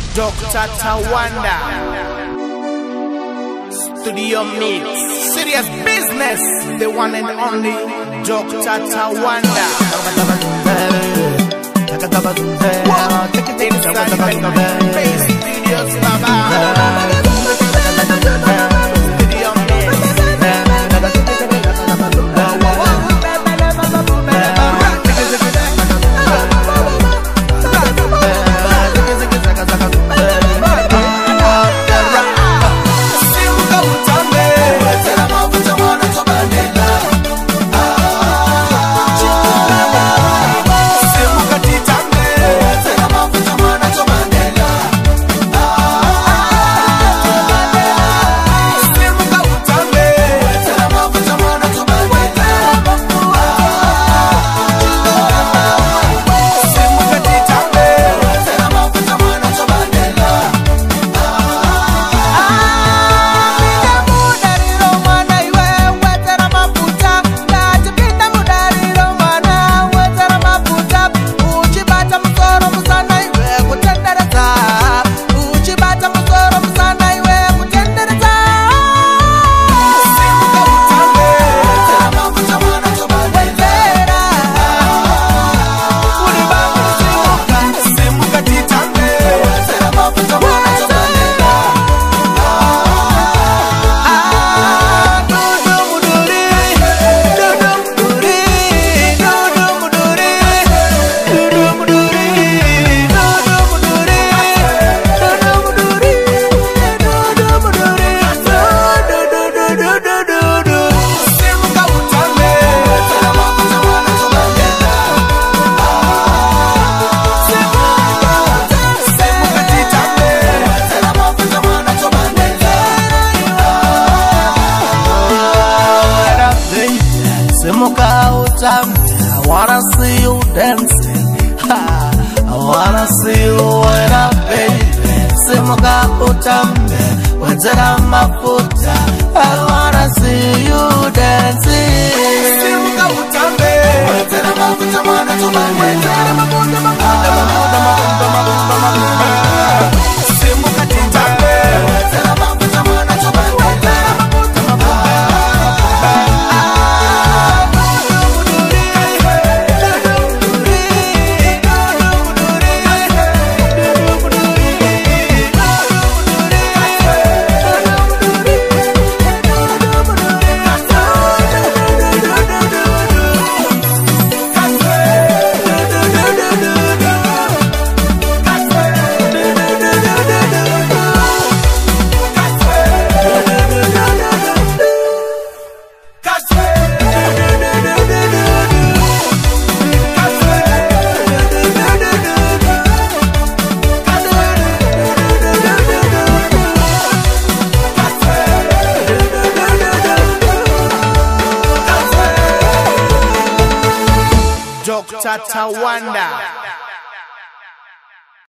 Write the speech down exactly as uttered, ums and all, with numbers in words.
Doctor Tawanda Studio Mix, serious business, the one and only Doctor Tawanda. Face videos, baba. I wanna see you dancing. Ha, I wanna see you when I'm baby. Simuka utambe, wenzera mafuta. I wanna see you dancing. Simuka utambe, wenzera mafuta mwana tumane. Wenzera mafuta mafuta mafuta mafuta mafuta mafuta. Simuka titambe, wenzera mafuta mwana tumane. Wenzera mafuta mafuta. Doctor Tawanda.